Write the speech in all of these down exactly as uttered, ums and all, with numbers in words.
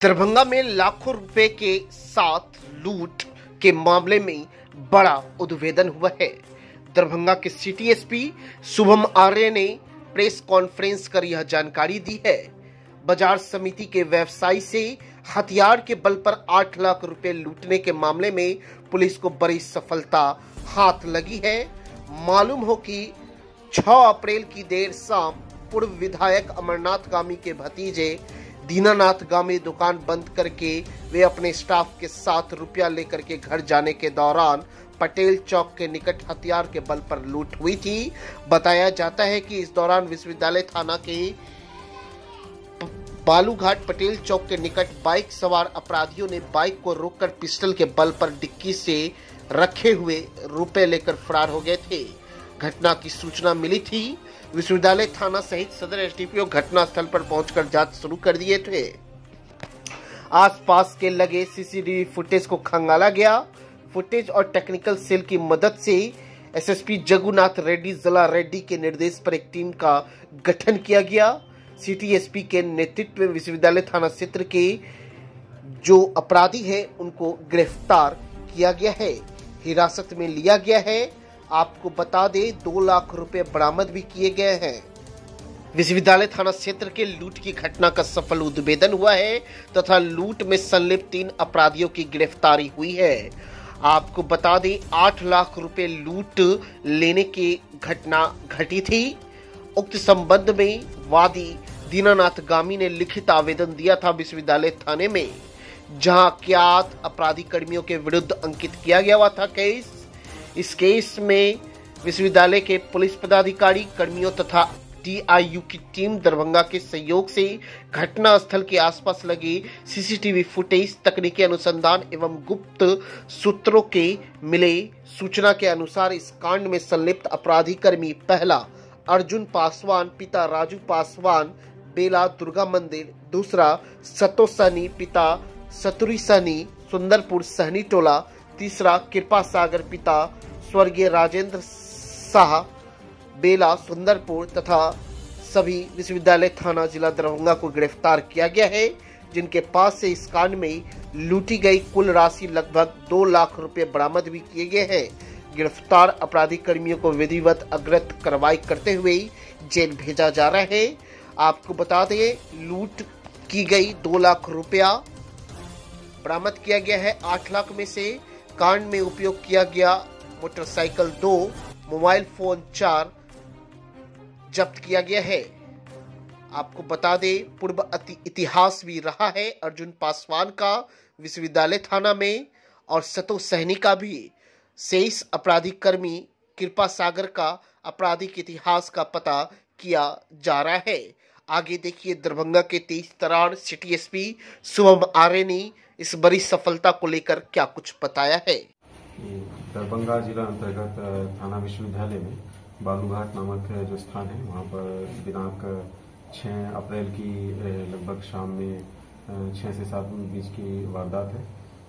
दरभंगा में लाखों रुपए के साथ लूट के मामले में बड़ा उद्भेदन हुआ है। दरभंगा के सिटी एसपी शुभम आर्य ने प्रेस कॉन्फ्रेंस कर यह जानकारी दी है। बाजार समिति के व्यवसायी से हथियार के बल पर आठ लाख रुपए लूटने के मामले में पुलिस को बड़ी सफलता हाथ लगी है। मालूम हो कि छह अप्रैल की देर शाम पूर्व विधायक अमरनाथ गामी के भतीजे दीनानाथ गामी दुकान बंद करके वे अपने स्टाफ के साथ रुपया लेकर के घर जाने के दौरान पटेल चौक के निकट हथियार के बल पर लूट हुई थी। बताया जाता है कि इस दौरान विश्वविद्यालय थाना के बालूघाट पटेल चौक के निकट बाइक सवार अपराधियों ने बाइक को रोककर पिस्टल के बल पर डिक्की से रखे हुए रुपए लेकर फरार हो गए थे। घटना की सूचना मिली थी। विश्वविद्यालय थाना सहित सदर एसडीपीओ घटनास्थल पर पहुंचकर जांच शुरू कर दिए थे। आसपास के लगे सीसीटीवी फुटेज को खंगाला गया। फुटेज और टेक्निकल सेल की मदद से एसएसपी जगुनाथ रेड्डी जिला रेड्डी के निर्देश पर एक टीम का गठन किया गया। सिटी एसपी के नेतृत्व में विश्वविद्यालय थाना क्षेत्र के जो अपराधी हैं उनको गिरफ्तार किया गया है, हिरासत में लिया गया है। आपको बता दें दो लाख रुपए बरामद भी किए गए हैं। विश्वविद्यालय थाना क्षेत्र के लूट की घटना का सफल उद्भेदन हुआ है तथा लूट में संलिप्त तीन अपराधियों की गिरफ्तारी हुई है। आपको बता दें आठ लाख रुपए लूट लेने की घटना घटी थी। उक्त संबंध में वादी दीनानाथ गामी ने लिखित आवेदन दिया था विश्वविद्यालय थाने में, जहां अज्ञात अपराधी कर्मियों के विरुद्ध अंकित किया गया हुआ था केस। इस केस में विश्वविद्यालय के पुलिस पदाधिकारी कर्मियों तथा टीआईयू की टीम दरभंगा के सहयोग से घटनास्थल के आसपास लगे सीसीटीवी फुटेज, तकनीकी अनुसंधान एवं गुप्त सूत्रों के मिले सूचना के अनुसार इस कांड में संलिप्त अपराधी कर्मी पहला अर्जुन पासवान पिता राजू पासवान बेला दुर्गा मंदिर, दूसरा सतो सहनी पिता सतुरी सहनी सुंदरपुर सहनी टोला, तीसरा कृपा सागर पिता स्वर्गीय राजेंद्र शाह बेला सुंदरपुर तथा सभी विश्वविद्यालय थाना जिला दरभंगा को गिरफ्तार किया गया है, जिनके पास से इस कांड में लूटी गई कुल राशि लगभग दो लाख रुपए बरामद भी किए गए हैं। गिरफ्तार अपराधी कर्मियों को विधिवत अग्रत कार्रवाई करते हुए जेल भेजा जा रहा है। आपको बता दें लूट की गई दो लाख रुपया बरामद किया गया है। आठ लाख में से कांड में उपयोग किया गया मोटरसाइकिल दो, मोबाइल फोन चार जब्त किया गया है। आपको बता दें पूर्व इतिहास भी रहा है अर्जुन पासवान का विश्वविद्यालय थाना में और सतो सहनी का भी। शेष अपराधी कर्मी कृपा सागर का आपराधिक इतिहास का पता किया जा रहा है। आगे देखिए दरभंगा के तेईस तरार सिटी एसपी शुभम आर्य ने इस बड़ी सफलता को लेकर क्या कुछ बताया है। दरभंगा जिला अंतर्गत थाना विश्वविद्यालय में बालूघाट नामक जो स्थान है वहाँ पर दिनांक छह अप्रैल की लगभग शाम में छह से सात बीच की वारदात है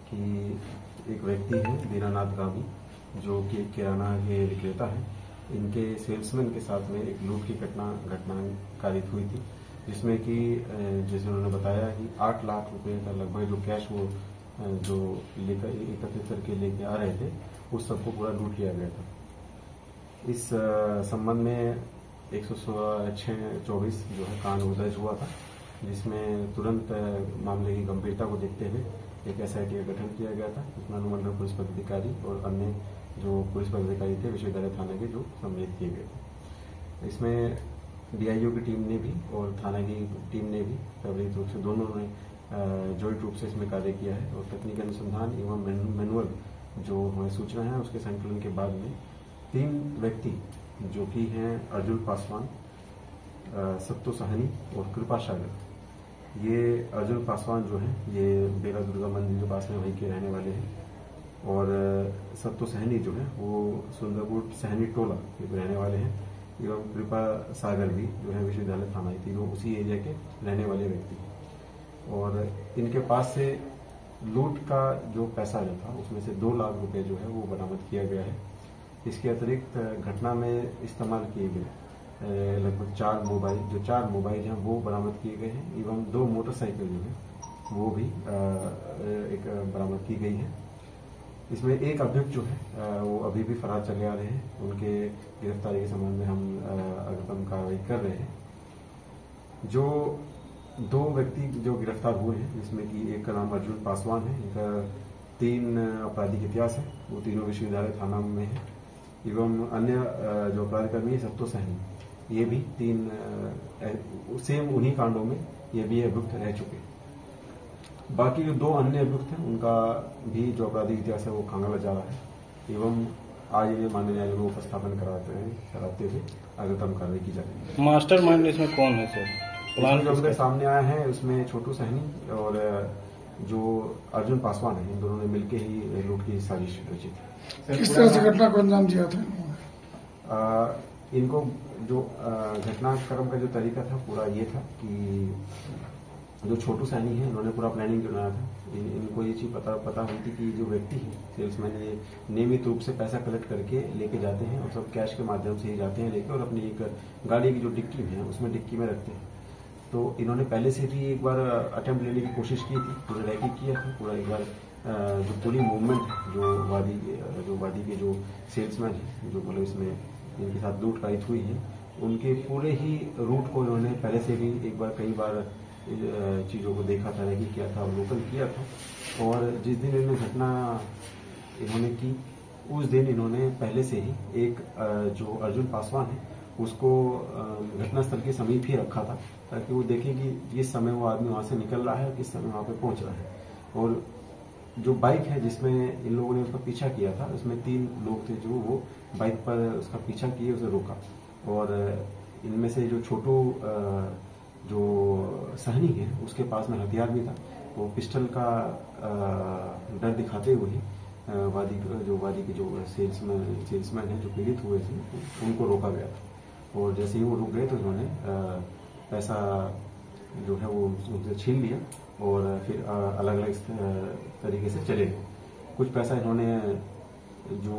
कि एक व्यक्ति है दीनानाथ गामी जो कि किराना के विक्रेता है। इनके सेल्समैन के साथ में एक लूट की घटना घटना कारित हुई थी, जिसमें कि जैसे उन्होंने बताया कि आठ लाख रुपए का लगभग जो कैश वो जो लेकर एकत्रित करके लेके आ रहे थे उस सबको पूरा लूट लिया गया था। इस संबंध में एक सौ छह चौबीस जो है कांड दर्ज हुआ था, जिसमें तुरंत मामले की गंभीरता को देखते हुए एक एसआईटी का गठन किया गया था, जिसमें अनुमंडल पुलिस पदाधिकारी और अन्य जो पुलिस पदाधिकारी थे विश्वविद्यालय थाना के जो सम्मिलित किए गए थे। इसमें डीआईयू की टीम ने भी और थाना की टीम ने भी त्वरित रूप से दोनों ने जॉइंट रूप से इसमें कार्य किया है और तकनीकी अनुसंधान एवं मैनुअल जो हमें सूचना है उसके संकलन के बाद में तीन व्यक्ति जो कि हैं अर्जुन पासवान, सत्तो सहनी और कृपा सागर, ये अर्जुन पासवान जो है ये बेला दुर्गा मंदिर के पास में वहीं के रहने वाले हैं और सत्तो सहनी जो है वो सुंदरपुर सहनी टोला के रहने वाले हैं एवं कृपा सागर भी जो है विश्वविद्यालय थाना थी वो उसी एरिया के रहने वाले व्यक्ति और इनके पास से लूट का जो पैसा जो था उसमें से दो लाख रुपए जो है वो बरामद किया गया है। इसके अतिरिक्त घटना में इस्तेमाल किए गए लगभग चार मोबाइल जो चार मोबाइल हैं वो बरामद किए गए हैं एवं दो मोटरसाइकिल जो है वो भी एक बरामद की गई है। इसमें एक अभियुक्त जो है वो अभी भी फरार चले आ रहे हैं। उनके गिरफ्तारी के संबंध में हम अग्रिम कार्रवाई कर रहे हैं। जो दो व्यक्ति जो गिरफ्तार हुए हैं, जिसमें कि एक का नाम अर्जुन पासवान है, इनका तीन आपराधिक इतिहास है, वो तीनों विश्वविद्यालय थाना में है, एवं अन्य जो अपराधकर्मी है सत्तो सहनी, ये भी तीन सेम उन्हीं कांडों में ये भी अभियुक्त रह चुके हैं। बाकी जो दो अन्य अभियुक्त हैं उनका भी जो आपराधिक इतिहास है वो खंगाला जा रहा है, एवं आज इन्हें माननीय न्यायालय में उपस्थापन कराते हैं कराते हुए अग्रिम कार्रवाई की जाएगी। मास्टर माइंड इसमें कौन है सर? प्लान जो उनके सामने आया है उसमें छोटू सहनी और जो अर्जुन पासवान है, इन दोनों ने मिलकर ही लूट की साजिश रची थी। किस तरह से घटना को अंजाम दिया था? इनको जो घटनाक्रम का जो तरीका था पूरा ये था कि जो छोटू सैनी है, इन्होंने पूरा प्लानिंग बनाया था। इन, इनको ये चीज पता पता हुई थी कि जो व्यक्ति है सेल्समैन, ये नियमित रूप से पैसा कलेक्ट करके लेके जाते हैं और सब कैश के माध्यम से ही जाते हैं लेके, और अपनी एक गाड़ी की जो डिक्की है उसमें डिक्की में रखते हैं। तो इन्होंने पहले से भी एक बार अटेम्प्ट लेने की कोशिश की थी, पूरा रैकी किया था, पूरा एक बार जो पूरी मूवमेंट है जो वादी जो वादी के जो सेल्समैन है, जो मतलब इसमें जिनके साथ लूट कारित हुई है, उनके पूरे ही रूट को इन्होंने पहले से भी एक बार कई बार चीजों को देखा था, रैकी किया था, अवलोकन किया था। और जिस दिन इन्होंने घटना इन्होंने की, उस दिन इन्होंने पहले से ही एक जो अर्जुन पासवान है उसको घटनास्थल के समीप ही रखा था, ताकि वो देखे कि किस समय वो आदमी वहां से निकल रहा है, किस समय वहां पे पहुंच रहा है। और जो बाइक है जिसमें इन लोगों ने उसका पीछा किया था, उसमें तीन लोग थे जो वो बाइक पर उसका पीछा किए, उसे रोका। और इनमें से जो छोटू जो सहनी है उसके पास में हथियार भी था, वो पिस्टल का डर दिखाते हुए ही वादी जो वादी के जो सेल्समैन सेल्समैन है जो पीड़ित हुए थे उनको रोका गया था। और जैसे ही वो रुक गए तो उन्होंने पैसा जो है वो उनसे छीन लिया और फिर अलग अलग तरीके से चले गए। कुछ पैसा इन्होंने जो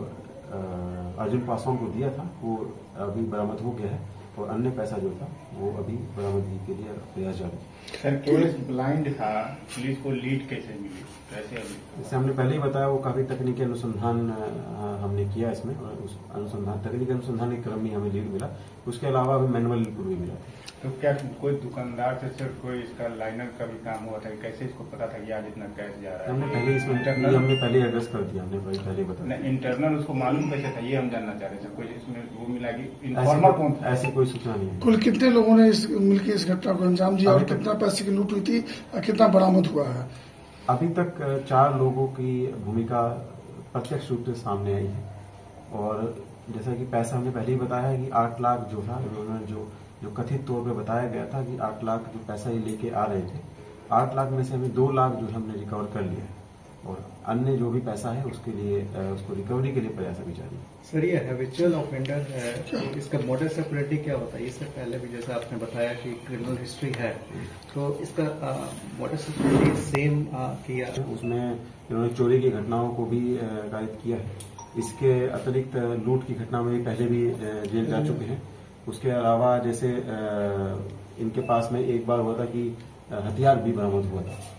अर्जुन पासवान को दिया था वो अभी बरामद हो गया है, और अन्य पैसा जो था वो अभी बरामदगी के लिए प्रयास जारी है। सर केस ब्लाइंड था, पुलिस को लीड कैसे मिली? कैसे अभी? जैसे हमने पहले ही बताया, वो काफी तकनीकी अनुसंधान हमने किया इसमें, और उस अनुसंधान तकनीकी अनुसंधान के क्रम में हमें लीड मिला। उसके अलावा हमें मैनुअल इनपुट भी मिला। तो क्या कोई दुकानदार से सिर्फ कोई इसका लाइनर का भी काम हुआ था? कैसे इसको पता था कि आज इतना कैश जा रहा है? हमने पहले इसमें इंटरनल हमने पहले एड्रेस कर दिया, हमने पहले बताया। इंटरनल उसको मालूम कैसे था, ये हम जानना चाह रहे थे। कोई इसमें वो मिला कि इन्फॉर्मर कौन था? ऐसी कोई सूचना नहीं है। कुल कितने लोगों ने इस मिलकर इस घटना को अंजाम दिया और कितना पैसे की लूट हुई थी और कितना बरामद हुआ है? अभी तक चार लोगों की भूमिका प्रत्यक्ष रूप से सामने आई है। और जैसा कि पैसा हमने पहले ही बताया है कि आठ लाख जो था, उन्होंने जो जो कथित तौर पे बताया गया था कि आठ लाख जो पैसा ये लेके आ रहे थे, आठ लाख में से हमें दो लाख जो है हमने रिकवर कर लिया है, और अन्य जो भी पैसा है उसके लिए उसको रिकवरी के लिए प्रयास अभी जारी है। सर ये हैबिचुअल ऑफेंडर है, तो इसका मोडस ऑपरेंडी क्या होता है? इससे पहले भी जैसा आपने बताया कि क्रिमिनल हिस्ट्री है, तो इसका मोडस ऑपरेंडी सेम किया? उसमें इन्होंने चोरी की घटनाओं को भी कारित किया है। इसके अतिरिक्त लूट की घटना में पहले भी जेल जा चुके हैं। उसके अलावा जैसे इनके पास में एक बार हुआ था कि हथियार भी बरामद हुआ था।